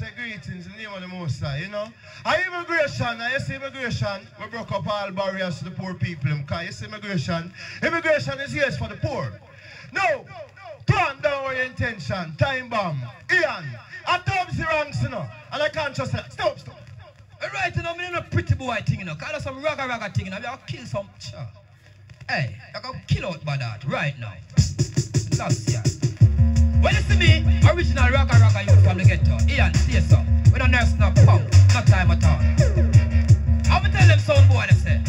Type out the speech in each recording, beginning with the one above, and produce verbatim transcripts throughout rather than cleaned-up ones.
say greetings in the name of the Most High, you know. And immigration, now you see immigration, we broke up all barriers to the poor people. Because you see immigration, immigration is yes for the poor. No, turn down your intention, time bomb. Ian, I told you wrong, you know. And I can't just say, stop, stop. Right, you know, I'm a pretty boy thing, you know. Call us some ragga ragga thing, you know. I'm going to kill some. Hey, I'm going to kill out by that right now. Last year. When you see me, original ragga ragga youth from the ghetto. Ian, say so. We don't nurse no punk, no time at all. I'm going to tell them sound boy, they say.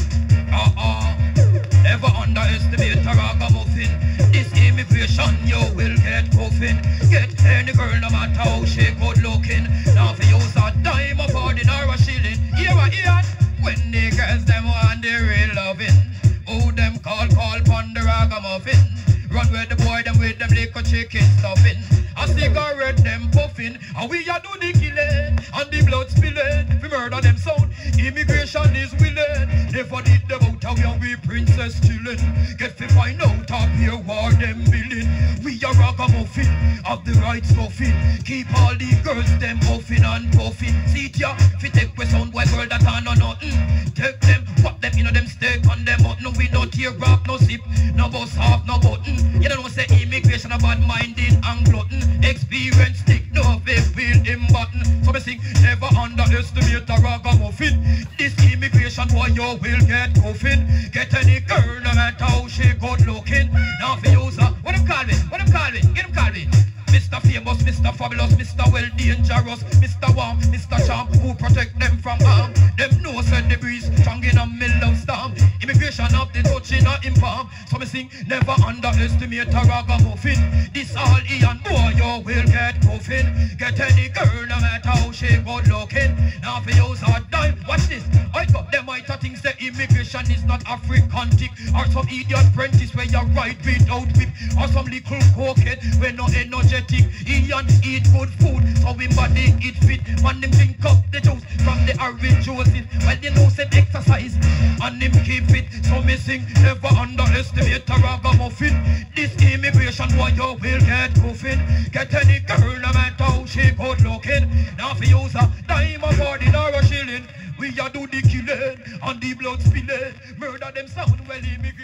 Uh-uh. Never underestimate a ragamuffin. This immigration, you will get coffin. Get any girl, no matter how she good looking. Now if you use a dime, a forty or a shilling. Here I hear when the girls them want the real loving. Who them call, call pon the ragamuffin. Run with the boy, them with them little chicken stuffing. A cigarette, them puffing. And we a do the killing. And the blood spilling. We murder them sound. Immigration is willing. Never did them out how young we princess chillin'. Get to find out how here war them billing. We a ragamuffin. Have the right stuffing. Keep all the girls them puffing and puffing. See it ya. Fi take we sound boy girl that are no nothing. Take them, put them in them steak on them button. We no tear rap, no zip, no bus half, no button. You don't know say immigration a bad minded and glutton. Experience stick, no they feel him button. So me sing, never underestimate a ragamuffin. This immigration boy you will get coffin. Get any girl no matter how she good looking. Now for use her, what them call me, what them call me, get them call me. Mister Famous, Mister Fabulous, Mister Well Dangerous, Mister Warm, Mister Charm, who protect them from harm. Them know send the breeze, strong in a middle of storm. Immigration up the touching a impalm. So me sing, never underestimate a ragamuffin. This all Ian boy, you will get coffin. Get any girl no matter how she good looking. Now for use a dime, watch this. I got them might think the immigration is not African tick. Or some idiot apprentice where you ride without whip. Or some little cokehead where no energetic. Ian eat good food, so we body eat fit. Man him drink up the juice from the orange juices. Well you know said exercise and him keep fit. So me sing, never underestimate a ragamuffin. This immigration boy you will get coffin. Get any girl no matter how she good looking. Now for use a dime or forty or a shilling. We a do the killing and the blood spilling. Murder them sound well immigration.